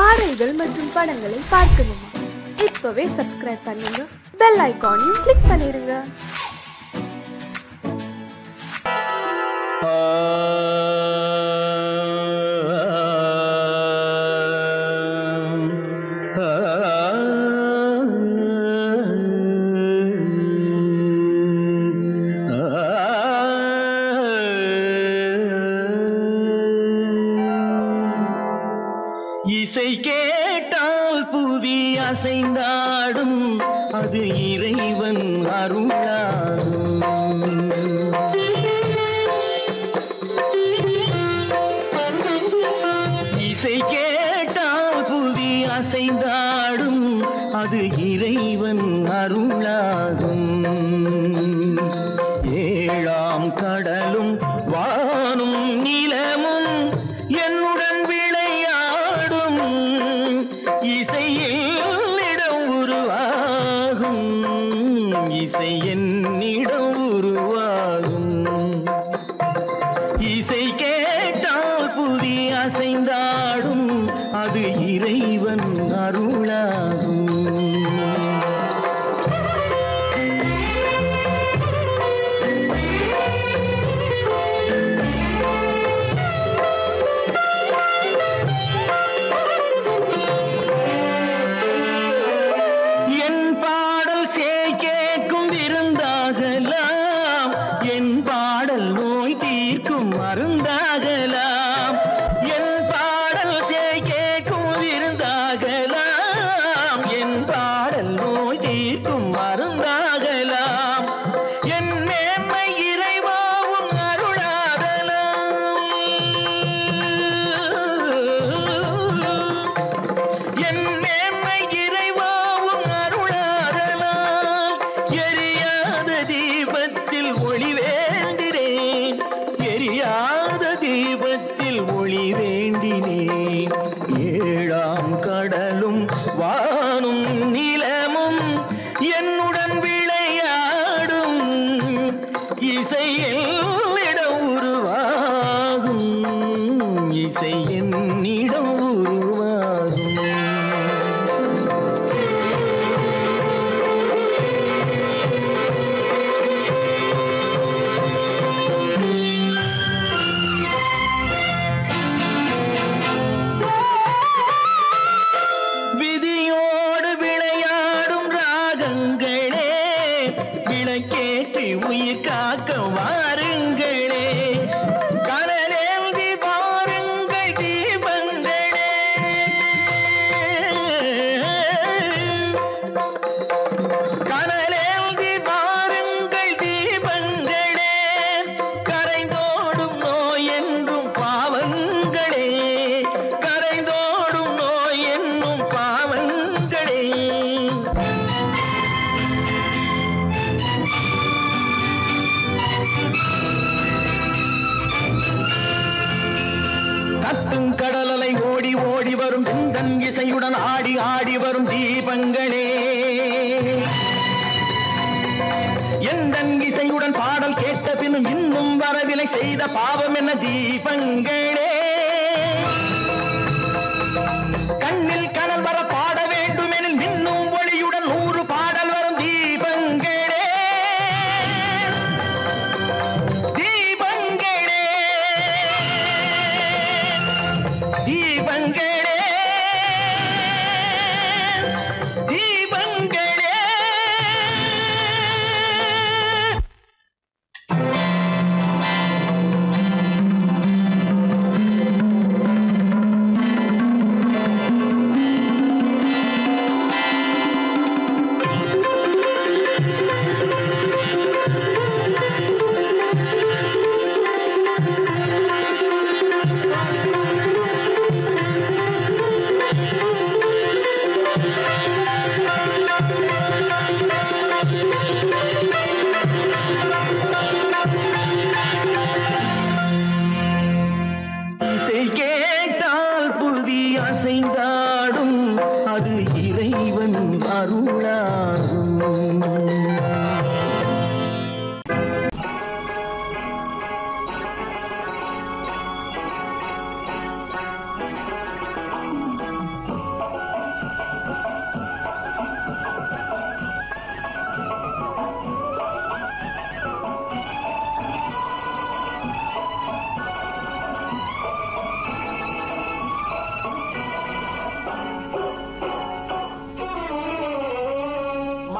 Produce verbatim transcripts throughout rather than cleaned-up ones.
பாடல்கள் மற்றும் படங்களை பார்க்கணுமா? இப்பவே சப்ஸ்கிரைப் பண்ணுங்க, பெல் ஐகானையும் கிளிக் பண்ணிருங்க. இசை கேட்டால் புவி அசைந்தாடும், அது இறைவன் அருளாகும். இசை கேட்டால் புவி அசைந்தாடும், அது இறைவன் அருளாகும். ஏழாம் கடலும் வானும் நிலமும் என்னுடன் விளையாடும், இசையில் இடம் உருவாகும், இசை என்னிடம் உருவாகும். இசை கேட்டால் புவி அசைந்தாடும், அது இறைவன் அருளாகும். ஏழாம் கடலும் வானும் நிலமும் என்னுடன் விளையாடும், இசையில் இடம் உருவாகும், இசை என்னிடம் உருவாகும். விதியோடு விளையாடும் ராகங்களே, விளக்கேற்றி உயிர் காக்க வாருங்களே, கனலேந்தி வாருங்கள் தீபங்களே. கனலேந்தி வாருங்கள் தீபங்களே, கரைந்தோடும் நோய் என்றும் பாவங்களே, கரைந்தோடும் நோய் என்னும் பாவங்களே. கத்தும் கடலலை ஓடி ஓடி வரும் செந்தன் இசையுடன் ஆடி ஆடி வரும் தீபங்களே, எந்தன் இசையுடன் பாடல் கேட்ட பின்னும் இன்னும் வரவில்லை செய்த பாவம் என்ன தீபங்களே. கண்ணில் கனல் வர பாட வேண்டும் எனில் மின்னும் ஒளியுடன் நூறு பாடல் வரும் தீபங்களே, தீபங்களே, தீபங்களே, தீபங்களே. இசை கேட்டால் புவி அசைந்தாடும், அது இறைவன் அருளாகும்.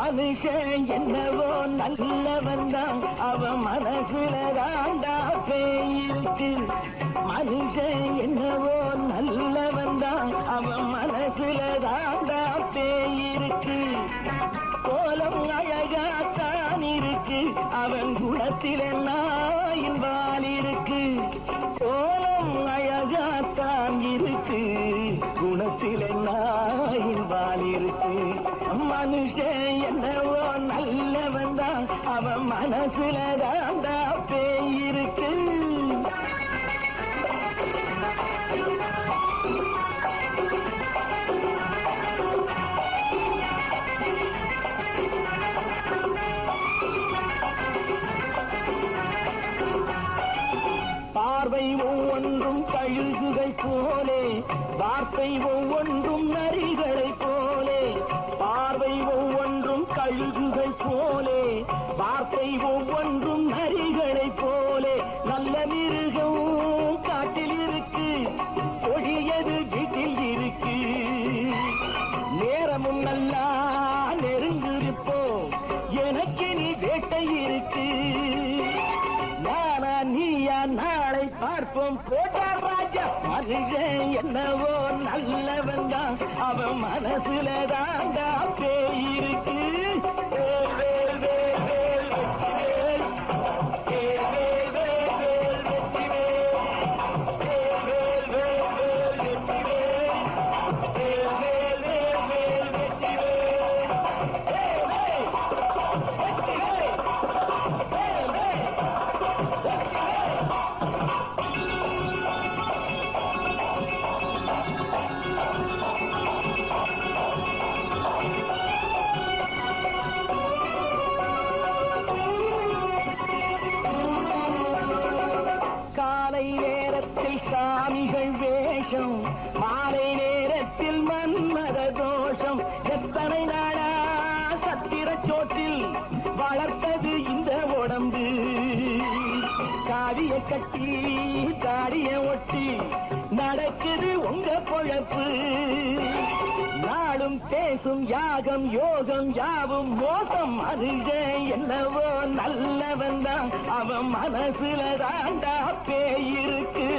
மனுஷன் என்னவோ நல்லவன் தான், அவன் மனசுல தாண்டா பேயிருக்கு. மனுஷன் என்னவோ நல்லவன் தான், அவன் மனசுல தாண்டா பேயிருக்கு. கோலம் அழகாத்தான் இருக்கு, அவன் குணத்தில நாயின் வால் இருக்கு. கோலம் அழகாத்தான் இருக்கு, குணத்தில நாயின் வால் இருக்கு. மனுஷன் என்னவோ நல்லவன் தான், அவன் மனசுல தாண்டா பேயிருக்கு. பார்வை ஒவ்வொன்றும் கழுகுகை போலே, வார்த்தை ஒவ்வொன்றும் நரிகளை போலே. பார்வை ஒவ்வொன்றும் கழுகுகை போலே, வார்த்தை ஒவ்வொன்றும் நரிகளை போலே. நல்ல மிருகம் காட்டில் இருக்கு, கொடியது வீட்டில் இருக்கு. நேரமும் நல்லா நெருங்கிருப்போம், எனக்கு நீ வேட்டை இருக்கு. நானா நீயா நாளை பார்ப்போம் போட்டார் ராஜா. மனுஷன் என்னவோ நல்லவன் தான், அவன் மனசுல தாண்டா பேயிருக்கு. வேல் வேல் வேல் வேல் வெற்றிவேல், வேல் வேல் வேல் வேல் வெற்றிவேல், வேல் வேல் வேல் வேல் வெற்றிவேல், வேல் வேல் வேல் வேல் வெற்றிவேல். வேல் வேல் வெற்றிவேல், வேல் வேல். காலை நேரத்தில் சாமிகள் வேஷம், மாலை நேரத்தில் மன்மத தோஷம். எத்தனை நாளா சத்திர சோற்றில் வளர்த்தது இந்த உடம்பு. காவிய கட்டி தாடிய ஒட்டி நடக்குது உங்க பொழப்பு. நாளும் பேசும் யாகம் யோகம் யாவும் மோசம். மனுஷன் என்னவோ நல்லவன் தான், அவன் மனசுல தாண்டா பேயிருக்கு.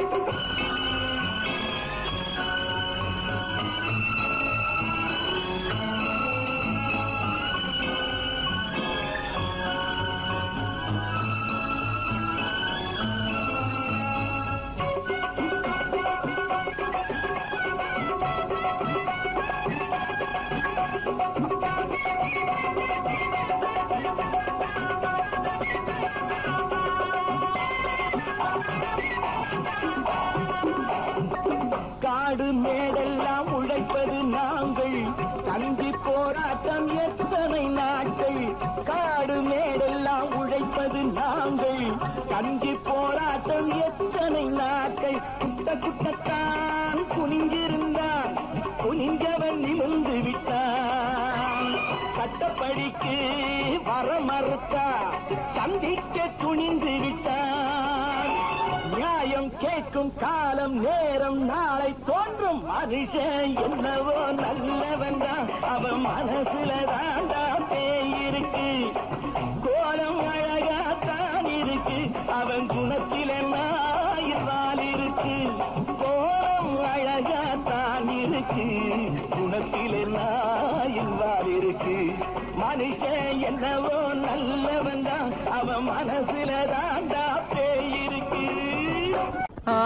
காடு மேடெல்லாம் உழைப்பது நாங்கள், கஞ்சி போராட்டம் எத்தனை நாட்கள். காடு மேடெல்லாம் உழைப்பது நாங்கள், கஞ்சி போராட்டம் எத்தனை நாட்கள். குட்ட குட்டத்தான் குனிஞ்சிருந்தான், குனிஞ்சவன் நிமிர்ந்து விட்டான். சட்டப்படிக்கு வர மறுத்தா, சந்திக்க துணிந்து விட்டான். நியாயம் கேட்கும் காலம் நேரம் நாளை தோன்றும். மனுஷன் என்னவோ நல்லவன் தான், அவன் மனசுல தாண்டா பேயிருக்கு. கோலம் அழகாத்தான் இருக்கு, அவன் குணத்தில நாயினால் இருக்கு. கோலம் அழகாத்தான் இருக்கு, குணத்தில நாயினால் இருக்கு. மனுஷன் என்னவோ நல்லவன் தான், அவன் மனசுல தாண்டா பேயிருக்கு. ஆ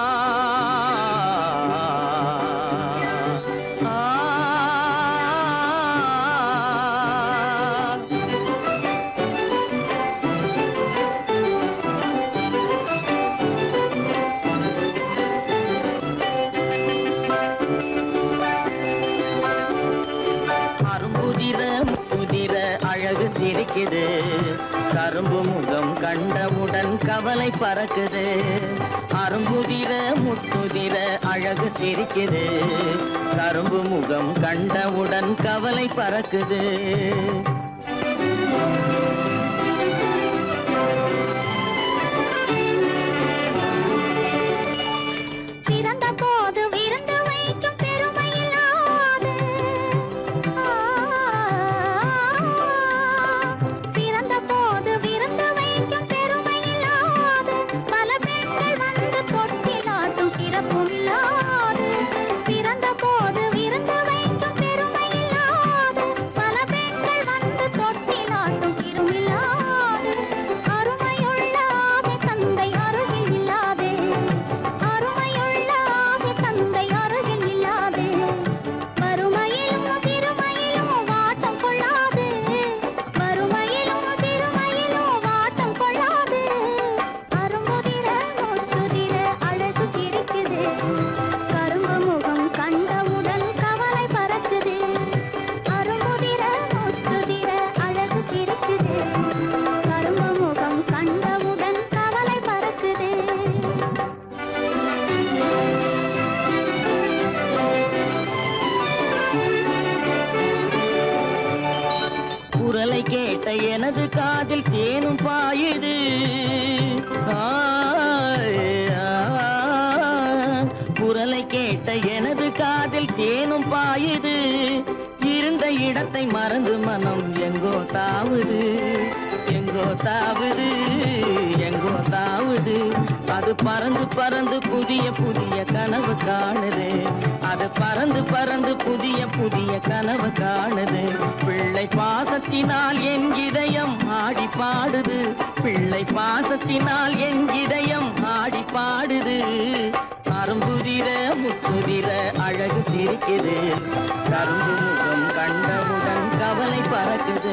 அழகு சிரிக்குது, கரும்பு முகம் கண்டவுடன் கவலை பறக்குது. அரும்புதிர முத்துதிர அழகு சிரிக்குது, கரும்பு முகம் கண்டவுடன் கவலை பறக்குது. பிறந்த கேட்ட எனது காதில் தேனும் பாயுது. குரலை கேட்ட எனது காதில் தேனும் பாயுது. இருந்த இடத்தை மறந்து மனம் எங்கோ தாவுது, எங்கோ தாவுது, எங்கோ தாவுது. அது பறந்து பறந்து புதிய புதிய கனவு காணுது. அது பறந்து பறந்து புதிய புதிய கனவு காணுது. பிள்ளை பாசத்தினால் என் இதயம் ஆடி பாடுது. பிள்ளை பாசத்தினால் என் இதயம் ஆடி பாடுது. அரும்புதிர முத்துதிர அழகு சிரிக்குது. கரும்பு முகம் கண்டவுடன் கவலை பறக்குது.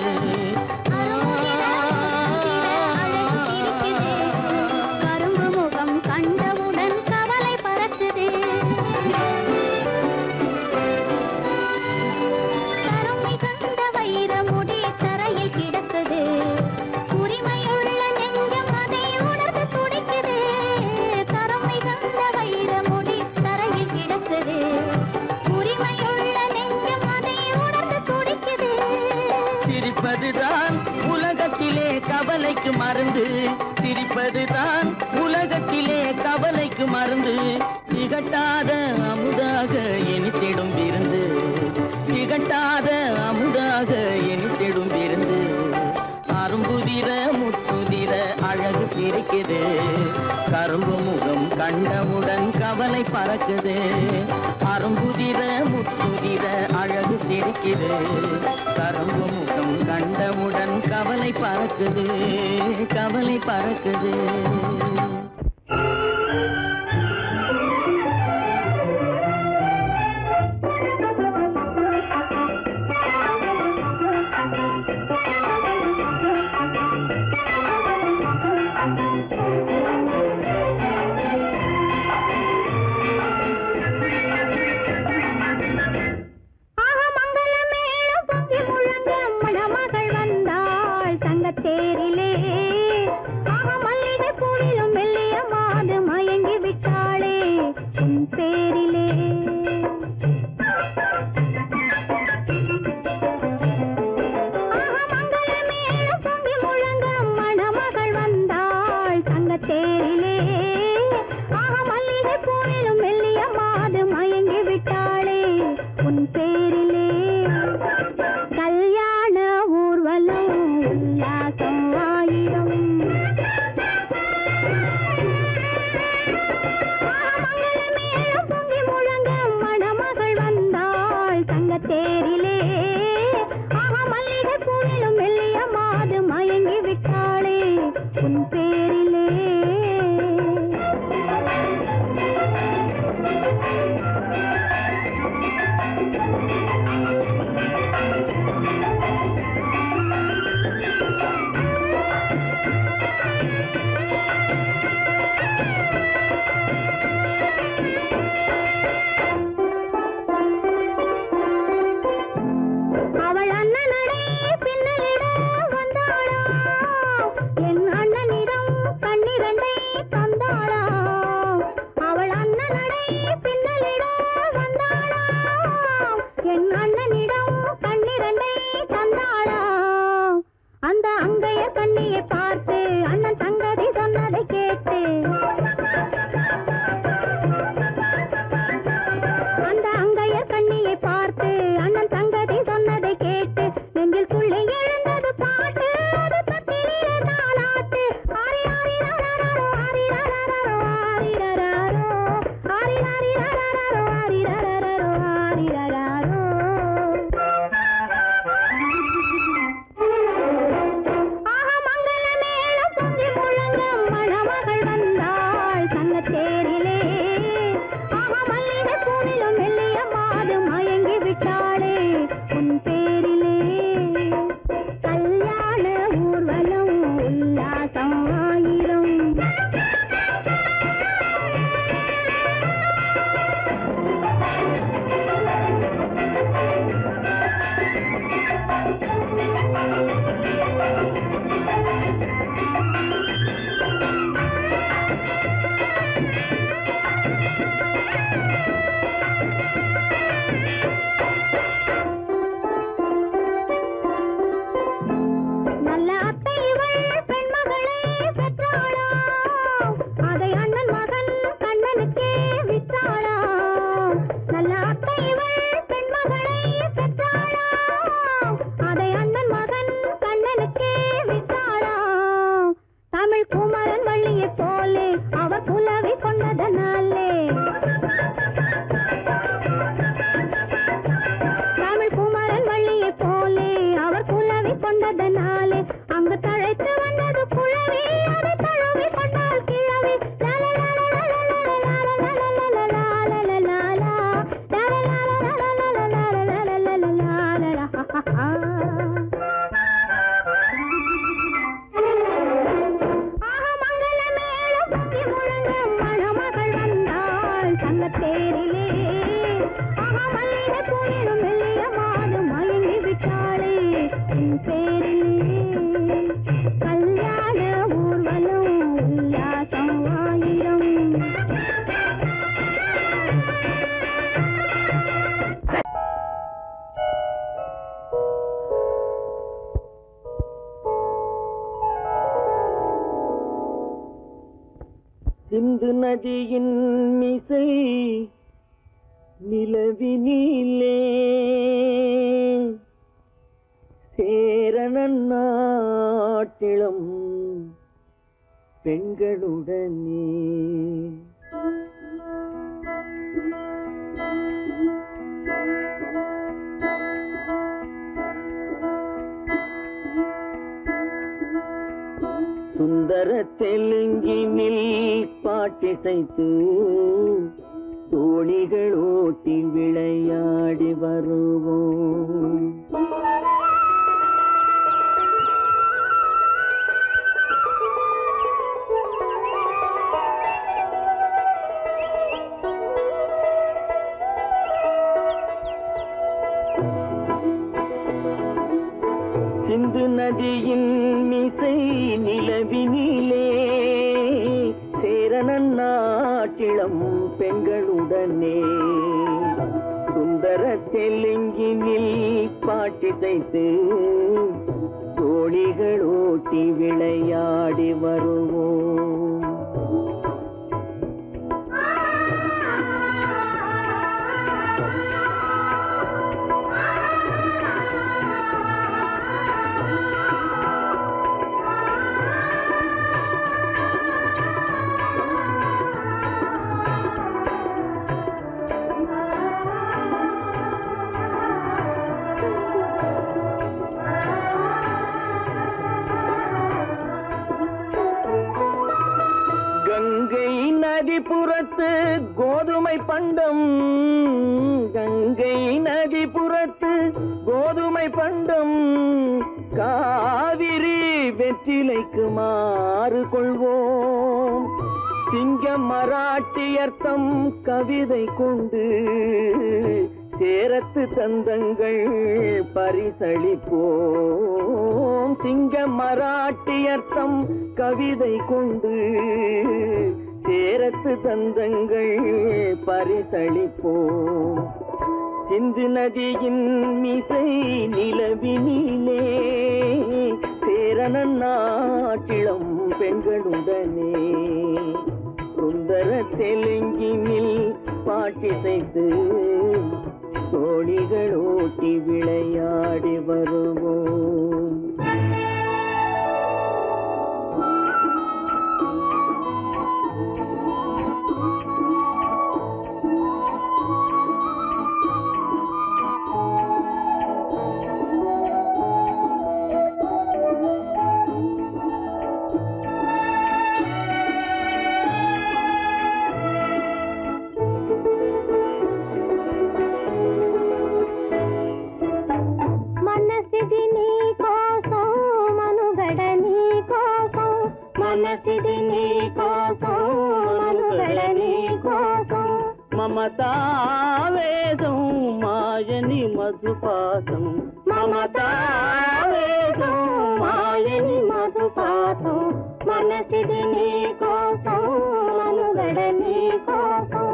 கரும்பு முகம் கண்டவுடன் கவலை பறக்குது. கருமை கண்ட வைர முடி தரையில் கிடக்குது. உரிமையுள்ள நெஞ்சம் அதை உணர்ந்து துடிக்குது. கருமை கண்ட வைர முடி தரையில் கிடக்குது. உரிமையுள்ள நெஞ்சம் அதை உணர்ந்து துடிக்குது. சிரிப்பதுதான் உலகத்திலே கவலைக்கு மருந்து. சிரிப்பதுதான் உலகத்திலே கவலைக்கு மருந்து. திகட்டாத அமுதாக இனித்திடும் விருந்து. திகட்டாத அமுதாக இனித்திடும் விருந்து. அரும்புதிர முத்துதிர அழகு சிரிக்குது. கரும்பு முகம் கண்டவுடன் கவலை பறக்குது. அரும்புதிர முத்துதிர அழகு சிரிக்குது. கரும்பு முகம் கண்டவுடன் கவலை பறக்குது, கவலை பறக்குது. தேரிலே ஆக மல்லிகை பூவிலும் மெல்லிய மாது மயங்கி விட்டாளே உன் பேரிலே. ஆக மங்கள மேளம் பொங்கி முழங்க மணமகள் வந்தாள் தங்க தேரிலே. ஆக மல்லிகை பூவிலும் மெல்லிய மாது மயங்கி விட்டாளே உன் பேரிலே. கல்யாண ஊர்வலம் உல்லாசம் ஆயிரம். மங்கள மேளம் பொங்கி முழங்க மணமகள் வந்தாள் தங்க தேரிலே. ஆக மல்லிகை பூவிலும் மெல்லிய மாது மயங்கி விட்டாளே உன் பேரிலே. அவள் அண்ணனடே பின்னலிட வந்தாளா. என் அண்ணனிடம் கண்ணிரண்டை தந்தாளா. அவள் அண்ணனடே பின்னலிட வந்தாளா. என் அண்ணனிடம் கண்ணிரண்டை தந்தாளா. அந்த அங்கைய கண்ணியை பார்த்து அண்ணன் சங்கதி சொன்னதை கேட்டு அந்த அங்கைய கண்ணியை பார்த்து அண்ணன் சங்கதி சொன்னதை கேட்டு நெஞ்சில் துள்ளி எழுந்தது பாட்டு. அது தத்திலே தாலாட்டு. ஆரி ஆரி ரரரரோ ஆரி ரரரரோ ஆரி ரரரோ ஆரி ஆரி ரரரரோ ஆரி ரரரரோ ஆரி ரரரோ. ஆக மங்கள மேளம் சிந்து நதியின் மிசை நிலவினிலே சேரணன் நாட்டிலும் பெண்களுடனே சுந்தர தெலுங்கினில் பாட்டிசைத்து தோணிகள் ஓட்டி விளையாடி வருவோம். சிந்து நதியின் மிசை நிலவினிலே சேரணன் நாட்டிளம் பெண்களுடனே சுந்தர தெலுங்கினில் பாட்டிசைத்து தோணிகள் ஓட்டி விளையாடி வருவோம். நதிபுறத்து கோதுமை பண்டம் கங்கை நதிபுறத்து கோதுமை பண்டம் காவிரி வெற்றிலைக்கு மாறு கொள்வோம். சிங்க மராட்டியர்த்தம் கவிதை கொண்டு சேரத்து தந்தங்கள் பரிசளிப்போம். சிங்க மராட்டியர்த்தம் கவிதை கொண்டு சேரத்து தந்தங்கள் பரிசளிப்போம். சிந்து நதியின் மிசை நிலவினிலே சேரணன் நாட்டிளம் பெண்களுடனே சுந்தர தெலுங்கினில் பாட்டிசைத்து தோணிகள் ஓட்டி விளையாடி வருவோம். మమతావేదం మాయని మధుపాసం మమతావేదం మాయని మధుపాసం మనసిది నీ కోసం మనుగడ నీ కోసం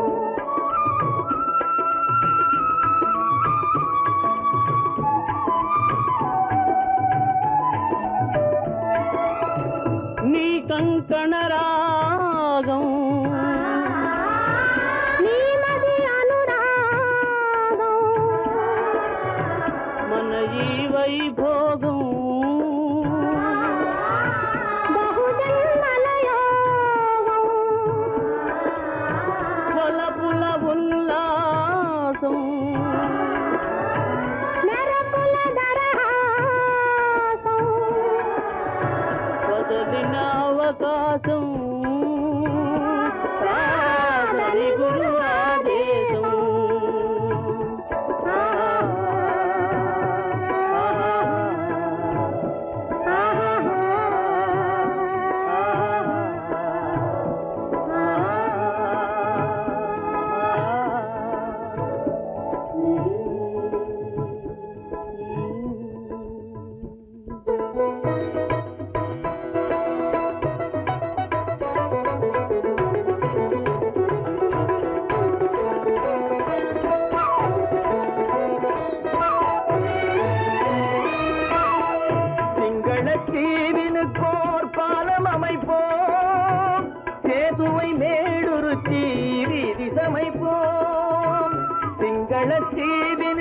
నీ కంకణ రాగం వైభోగం బహుజన్మలయోగం వలపుల ఉల్లాసం మెరపుల దరహాసం వదలిన అవకాశం సాధని గురు ఆదేశం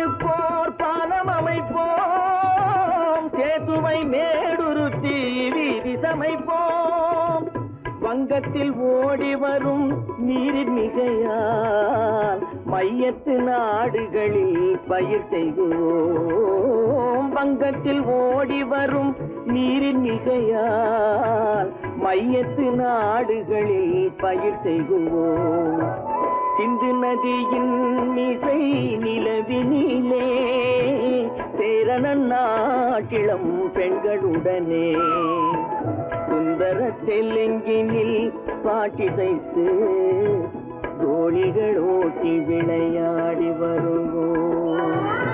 தீர்ப்போர் பாலம் அமைப்போம், சேதுவை மேடுருத்தி வீதி சமைப்போம். வங்கத்தில் ஓடி வரும் நீரின் மிகையால் மையத்து நாடுகளில் பயிர் செய்வோம். வங்கத்தில் ஓடி வரும் நீரின் மிகையால் மையத்து நாடுகளில் பயிர் செய்வோம். சிந்து நதியின் மிசை நிலவினிலே சேரணன் நாட்டிளம் பெண்களுடனே சுந்தர தெலுங்கினில் பாட்டிசைத்து தோழிகள் ஓட்டி விளையாடி வருவோம்.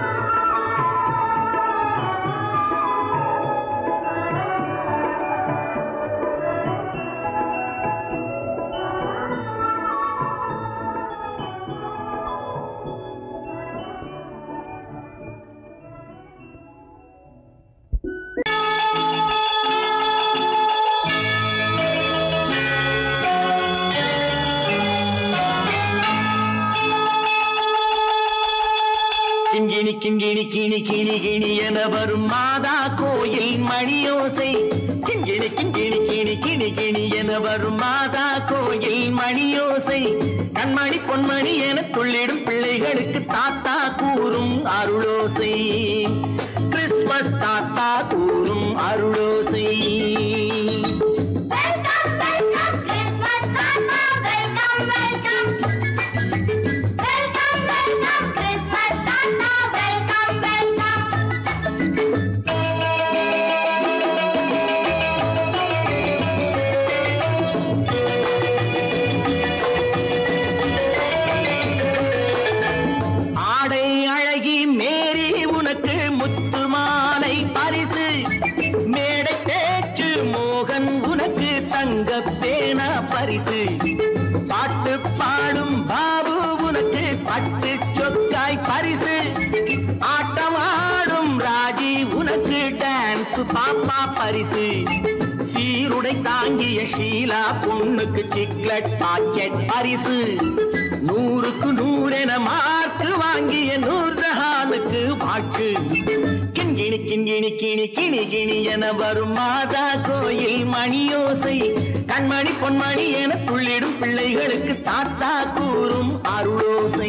கிண்கிணி கிண்கிணி கிணி கிணி கிணி என வரும் மாதா கோயில் மணியோசை. கிண்கிணி கிண்கிணி கிணி கிணி கிணி என வரும் மாதா கோயில் மணியோசை. கண்மணி பொன்மணி என துள்ளிடும் பிள்ளைகளுக்கு தாத்தா கூறும் அருளோசை. கிறிஸ்மஸ் தாத்தா கூறும் அருளோசை. பாட்டு பாடும் பாபு உனக்கு பட்டு சொக்காய் பரிசு. ஆட்டமாடும் ராஜி உனக்கு டான்ஸ் பாப்பா பரிசு. சீருடை தாங்கிய ஷீலா பொண்ணுக்கு சிக்லெட் பாக்கெட் பரிசு. நூறுக்கு நூறென மார்க்கு வாங்கிய நூர்ஜஹானுக்கு வாழ்க்கு. கிண்கிணி கிண்கிணி கிணி கிணி கிணி என வரும் மாதா கோயில் மணியோசை. கண்மணி பொன்மணி என துள்ளிடும் பிள்ளைகளுக்கு தாத்தா கூறும் அருளோசை.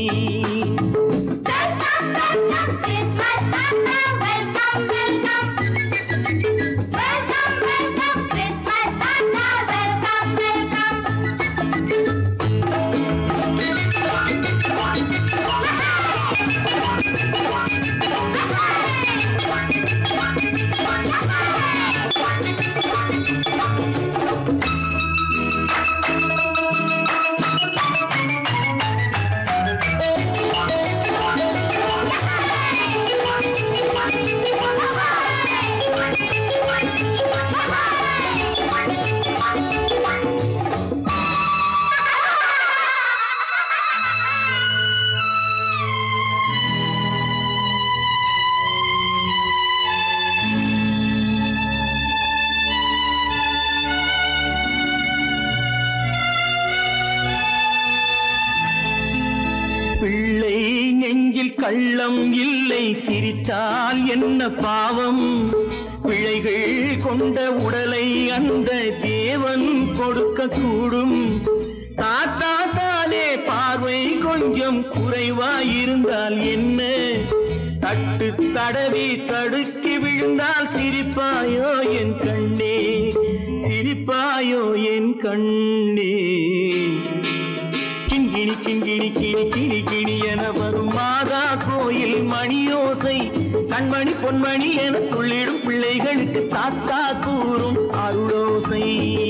பிள்ளை நெஞ்சில் கள்ளம் இல்லை, சிரித்தால் என்ன பாவம். பிழைகள் கொண்ட உடலை அந்த தேவன் கொடுக்க கூடும். தாத்தா தானே பார்வை கொஞ்சம் குறைவாயிருந்தால் என்ன? தட்டு தடவி தடுக்கி விழுந்தால் சிரிப்பாயோ என் கண்ணே, சிரிப்பாயோ என் கண்ணே. கிண்கிணி கிண்கிணி கிணி கிணி கிணி என வரும் மாதா கோயில் மணியோசை. கண்மணி பொன்மணி என துள்ளிடும் பிள்ளைகளுக்கு தாத்தா கூறும் அருளோசை.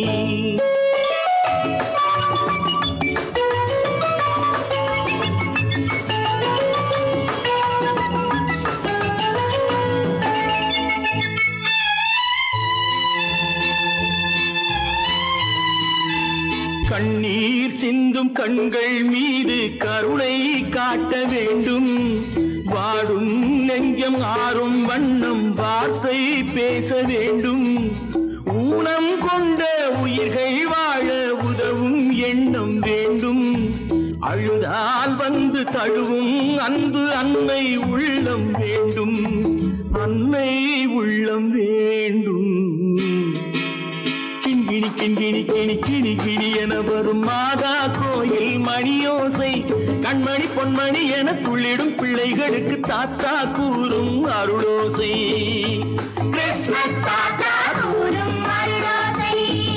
கண்ணீர் சிந்தும் கண்கள் மீது கருணை காட்ட வேண்டும். வாடும் நெஞ்சம் ஆறும் வண்ணம் வார்த்தை பேச வேண்டும். ஊனம் கொண்ட உயிர்கள் வாழ உதவும் எண்ணம் வேண்டும். அழுதால் வந்து தழுவும் அன்பு அன்னை உள்ளம் வேண்டும், அன்னை உள்ளம் வேண்டும். கிண்கிணி கிண்கிணி கிணி கிணி கிணி என வரும் மாதா கோயில் மணியோசை, கண்மணி பொன்மணி என துள்ளிடும் பிள்ளைகளுக்கு தாத்தா கூறும் அருளோசை. கிறிஸ்துமஸ் தாத்தா கூறும் அருளோசை.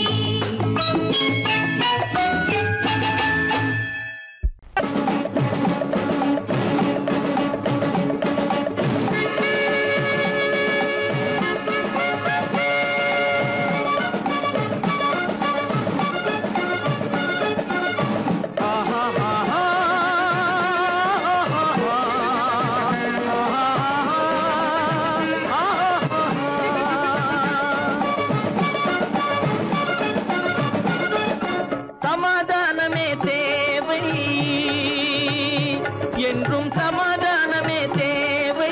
சமாதானமே தேவை, என்றும் சமாதானமே தேவை.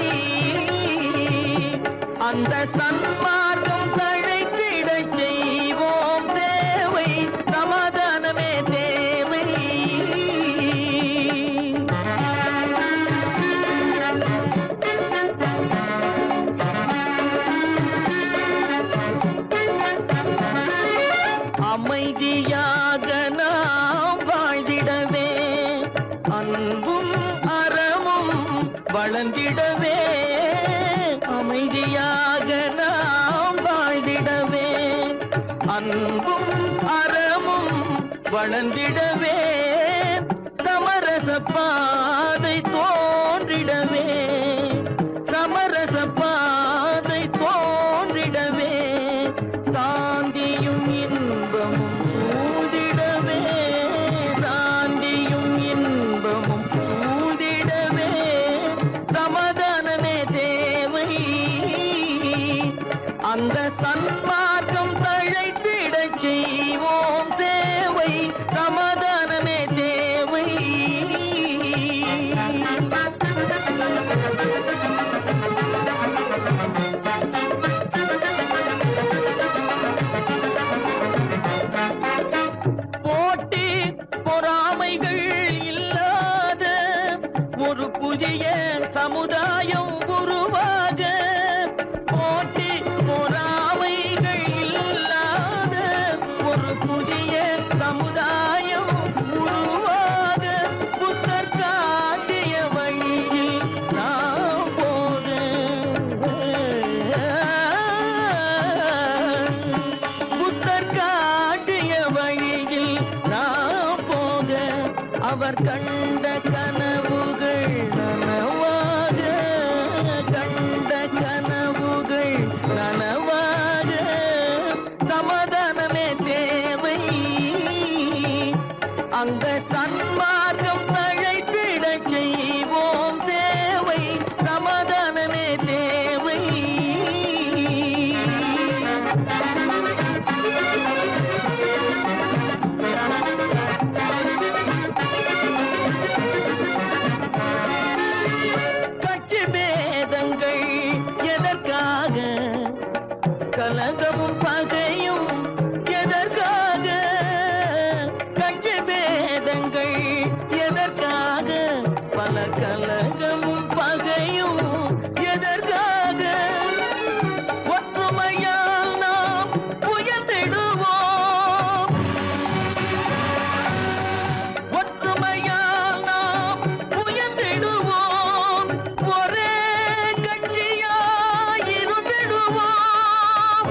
அந்த சன்மார்க்கம் தழைத்திடச் செய்வோம் சேவை. சமாதானமே தேவை. அமைதியாக நாம் வாழ்ந்திடவே, அன்பும் அறமும் வளர்ந்திடவே. அமைதியாக நாம் வாழ்ந்திடவே, அன்பும் அறமும் வளர்ந்திடவே. சமரச பாதை தோன்றிடவே, சமரச பாதை தோன்றிடவே. சாந்தியும் இன்பமும் சூழ்ந்திடவே, சாந்தியும் இன்பமும் சூழ்ந்திடவே. சமாதானமே தேவை, அந்த சன்மார்க்கம் தழைத்திடச் செய்வோம் சேவை. சமாதானமே தேவை. போட்டி பொறாமைகள் இல்லாத ஒரு புதிய சமுதாயம் உருவாக. போட்டி பொறாமைகள் இல்லாத ஒரு புதிய சமுதாயம் உருவாக. புத்தர் காட்டிய வழியில் நாம் போக, புத்தர் காட்டிய வழியில் நாம் போக. அவர் கண்ட கனவுகள் நனவாக, கண்ட கனவுகள் நனவாக. சமாதானமே தேவை, அந்த சன்மார்க்கம் தழைத்திடச் செய்வோம் சேவை. சமாதானமே தேவை. கட்சி பேதங்கள் எதற்காக, கலகமும் பகையும் எதற்காக. கட்சி பேதங்கள் எதற்காக, பல கலகமும் பகையும் எதற்காக. ஒற்றுமையால் நாம் உயர்ந்திடுவோம், ஒற்றுமையால் நாம் உயர்ந்திடுவோம். ஒரே கட்சியாய் இருந்திடுவோம்,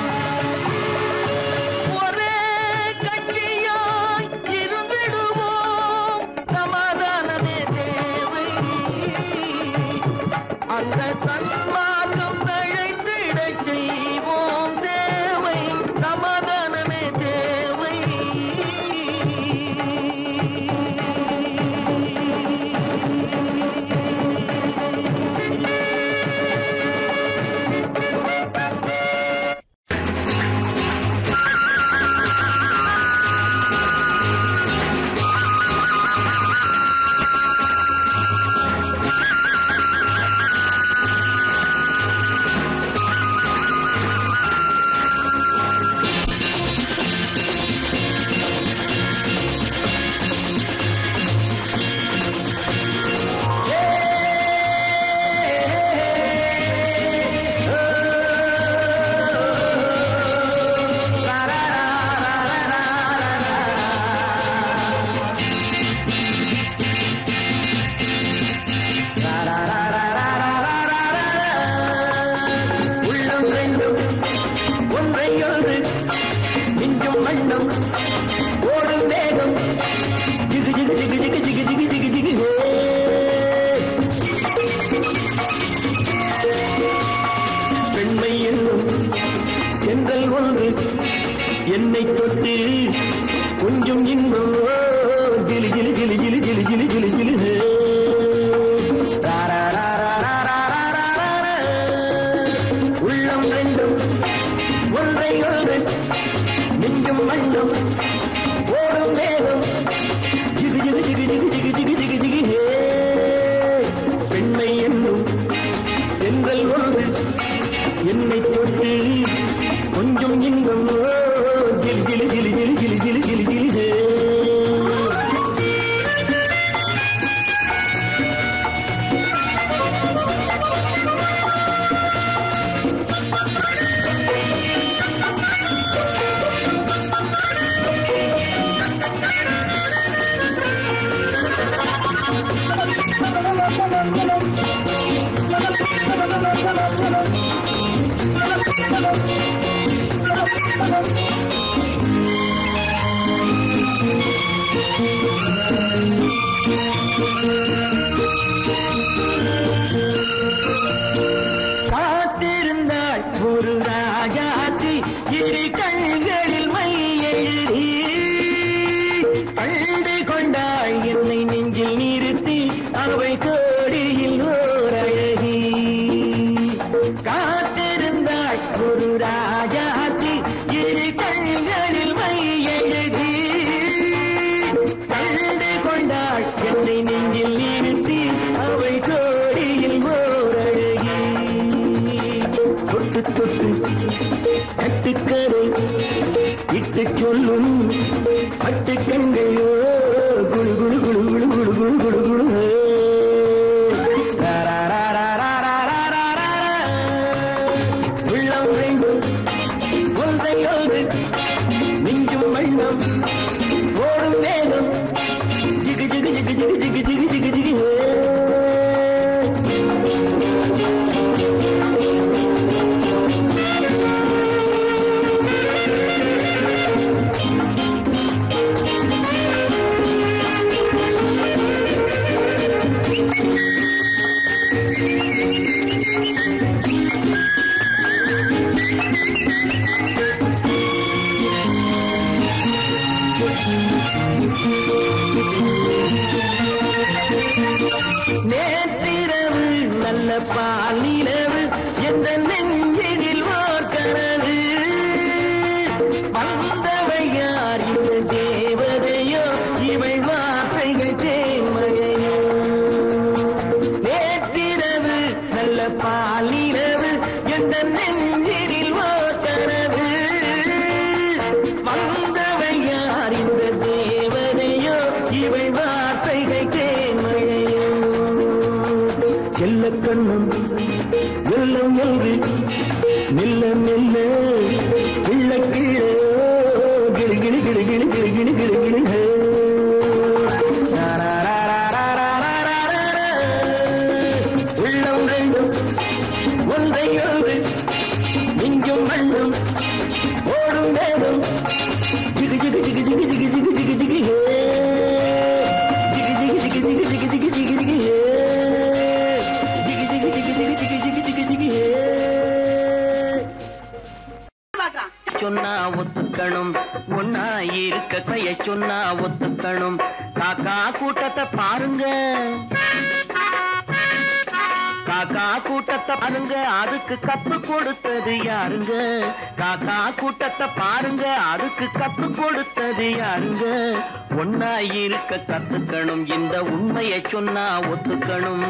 ஒரே கட்சியாய் இருந்திடுவோம். சமாதானமே தேவை, அந்த சன்மார்க்கம் தழைத்திடச் செய்வோம் தேவை. சமாதானமே தேவை. தென்றல் ஒன்று என்னை தொட்டு கொஞ்சம் இன்பம் ஜிலி ஜிலி ஜிலி ஜிலி ஜிலி ஜிலி ஜிலி ஜிலி உள்ளம் ரெண்டும் ஒன்றை ஒன்று நெஞ்சும் மண்ணும் ஓடும் வேகம் ஜிகு ஜிகு ஜிகு ஜிகு ஜிகு ஜிகு ஜிகு ஜிகு ஹே பெண்மை என்னும் தென்றல் ஒன்று என்னை தொட்டு கொஞ்சம் இன்பம் ஜிலி ஜிலி ஜிலி ஜிலி ஜிலி ஜிலி ஜிலி ஜிலி ஹே காத்திருந்தாள் ஒரு ராஜாத்தி இரு கண்களில் மை எழுதி கண்டு கொண்டாள் என்னை நெஞ்சில் நிறுத்தி அவை கோடியில் ஓர் அழகி காத்திருந்தாள் ஒரு ராஜாத்தி இரு கண்களில் மை எழுதி கண்டு கொண்டாள் என்னை நெஞ்சில் நிறுத்தி அவை கோடியில் ஓர் அழகி தொட்டு தொட்டு கட்டுக்கரை இட்டு சொல்லும் பட்டு கண்கையோ குழு குழு குழு குழு குழு குழு குழு குழு உள்ளம் வேண்டும் ஒன்றை ஒன்று நெஞ்சும் வண்ணம் ஓடும் வேகம் ஜிகு ஜிகு ஜிகு ஜிகு ஜிகு ஜிகு ஜிகு ஜிகு நேற்றிரவு நல்ல பாலிரவு எந்த நெஞ்சில் ஓர் கனவு வந்தவை யார் இந்த தேவதையோ இவள் வார்த்தைகள் தேன்மழையோ நேற்றிரவு நல்ல பாலிரவு எந்த நெஞ்சில் ஓர் கனவு வந்தவை யார் இந்த தேவதையோ இவள் வார்த்தைகள் தேன்மழையோ செல்ல கண்ணம் வெள்ளம் என்று மெல்ல மெல்ல கிள்ள கீழே கிளி கிளி கிளி கிளி கிளி கிளி கிளி கிளி உள்ளம் ரெண்டும் ஒன்றை ஒன்று நெஞ்சும் மண்ணும் ஓடும் வேகம் ஜிகு ஜிகு ஜிகு ஜிகு ஜிகு ஜிகு ஜிகு ஜிகு ஹே ஜிகு ஜிகு ஜிகு ஜிகு ஜிகு ஜிகு ஜிகு ஜிகு ஹே சொன்னா ஒத்துக்கணும் ஒன்னா இருக்க கைய சொன்னா ஒத்துக்கணும் காக்கா கூட்டத்தை பாருங்க காக்கா கூட்டத்தை பாருங்க அதுக்கு கத்து கொடுத்தது யாருங்க காக்கா கூட்டத்தை பாருங்க அதுக்கு கத்து கொடுத்தது யாருங்க ஒன்னா இருக்க கத்துக்கணும் இந்த உண்மையை சொன்னா ஒத்துக்கணும்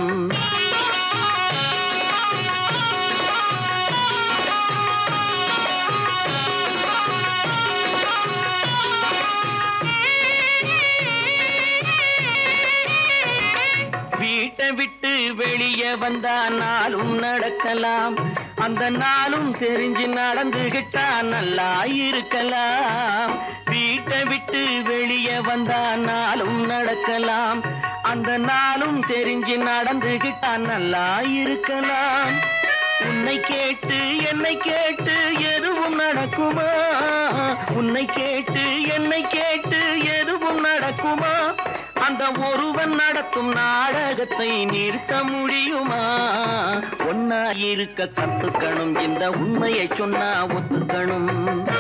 வீட்டை விட்டு வெளியே வந்தா நாளும் நடக்கலாம் அந்த நாளும் தெரிஞ்சு நடந்துகிட்டா நல்லா இருக்கலாம் வீட்டை விட்டு வெளியே வந்தா நாளும் நடக்கலாம் அந்த நாளும் தெரிஞ்சு நடந்துகிட்டா நல்லா இருக்கலாம் உன்னை கேட்டு என்னை கேட்டு எதுவும் நடக்குமா உன்னை கேட்டு என்னை கேட்டு எதுவும் நடக்குமா அந்த ஒருவன் நடத்தும் நாடகத்தை நிறுத்த முடியுமா? ஒன்னா இருக்க கத்துக்கணும், இந்த உண்மையை சொன்னா ஒத்துக்கணும்.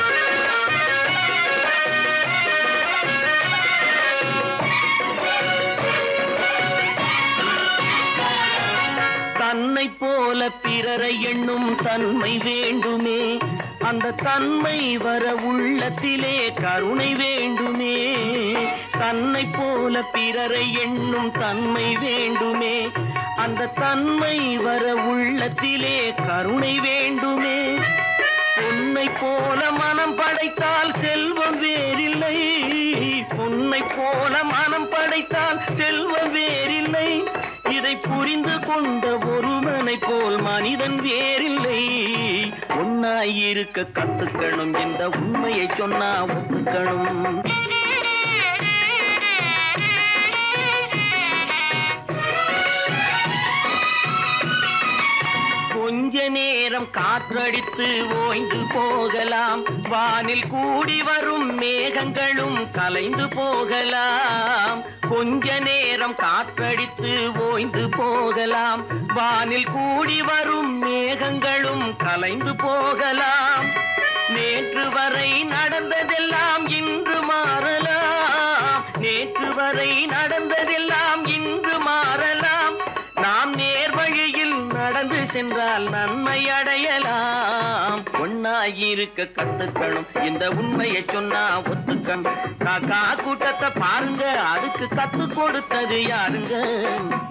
தன்னை போல பிறரை எண்ணும் தன்மை வேண்டுமே, அந்த தன்மை வர உள்ளத்திலே கருணை வேண்டுமே. தன்னை போல பிறரை எண்ணும் தன்மை வேண்டுமே, அந்த தன்மை வர உள்ளத்திலே கருணை வேண்டுமே. பொன்னை போல மனம் படைத்தால் செல்வம் வேறில்லை, பொன்னை போல மனம் படைத்தால் செல்வம் வேறில்லை. இதை புரிந்து கொண்ட ஒருவனை போல் மனிதன் வேறில்லை. ஒன்னாயிருக்க கத்துக்கணும், இந்த உண்மையை சொன்னா ஒத்துக்கணும். கொஞ்ச நேரம் காற்றடித்து ஓய்ந்து போகலாம், வானில் கூடி வரும் மேகங்களும் கலைந்து போகலாம். கொஞ்ச நேரம் காற்றடித்து ஓய்ந்து போகலாம், வானில் கூடி வரும் மேகங்களும் கலைந்து போகலாம். நேற்று வரை நடந்ததெல்லாம் இன்று மாறலாம், நேற்று வரை நடந்ததெல்லாம் இன்று மாறலாம். நாம் நேர்வழியில் நடந்து சென்றால் நன்மை அடையலாம். ஒன்னாயிருக்க கத்துக்கணும், இந்த உண்மையை சொன்னா ஒத்துக்கணும். காக்கா கூட்டத்தை பாருங்க, அதுக்கு கத்து கொடுத்தது யாருங்க?